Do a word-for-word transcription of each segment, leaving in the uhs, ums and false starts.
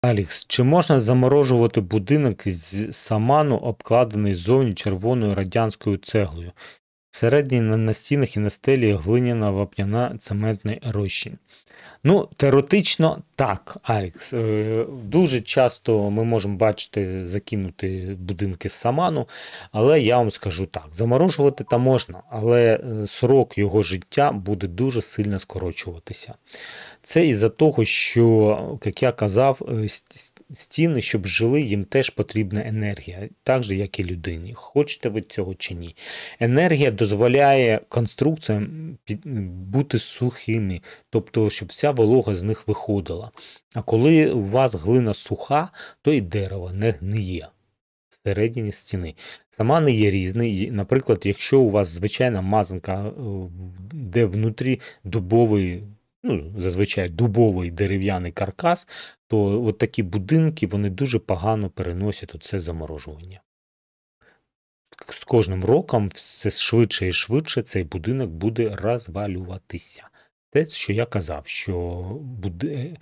Алікс, чи можна заморожувати будинок з саману, обкладений ззовні червоною радянською цеглою? Всередині на на стінах і на стелі глиняна вапняна цементний розчин. Ну, теоретично так, Алікс. Е, Дуже часто ми можемо бачити закинути будинки з саману, але я вам скажу так: заморожувати та можна, але е, срок його життя буде дуже сильно скорочуватися. Це із-за того, що, як я казав, е, с- стіни, щоб жили, їм теж потрібна енергія, так же, як і людині. Хочете ви цього чи ні. Енергія дозволяє конструкціям під- бути сухими, тобто, щоб вся волога з них виходила. А коли у вас глина суха, то і дерево не гниє всередині стіни. Сама не є різний. І, наприклад, якщо у вас звичайна мазанка, е, де внутрі дубовий, ну, зазвичай дубовий дерев'яний каркас, то от такі будинки вони дуже погано переносять оце заморожування. З кожним роком все швидше і швидше цей будинок буде розвалюватися. Те, що я казав, що буде,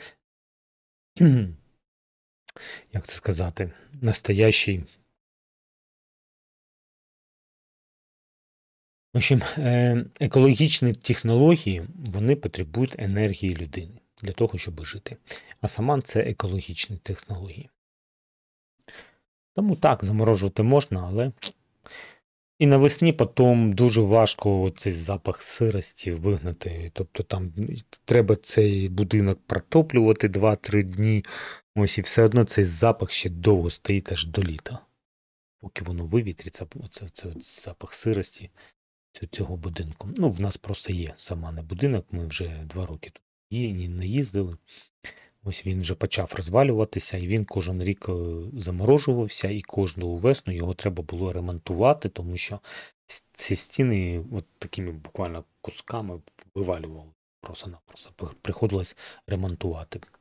як це сказати, настоящий. В общем, е, екологічні технології, вони потребують енергії людини для того, щоб жити. А саман це екологічні технології. Тому так, заморожувати можна, але і навесні потім дуже важко цей запах сирості вигнати. Тобто там треба цей будинок протоплювати два-три дні. Ось і все одно цей запах ще довго стоїть аж до літа. Поки воно вивітриться, оце, це от запах сирості цю- цього будинку. Ну, в нас просто є саманий будинок, ми вже два роки тут є, ні- не їздили. Ось він вже почав розвалюватися, і він кожен рік е, заморожувався, і кожну весну його треба було ремонтувати, тому що с- ці стіни от такими буквально кусками вивалювали просто-напросто. Приходилось ремонтувати.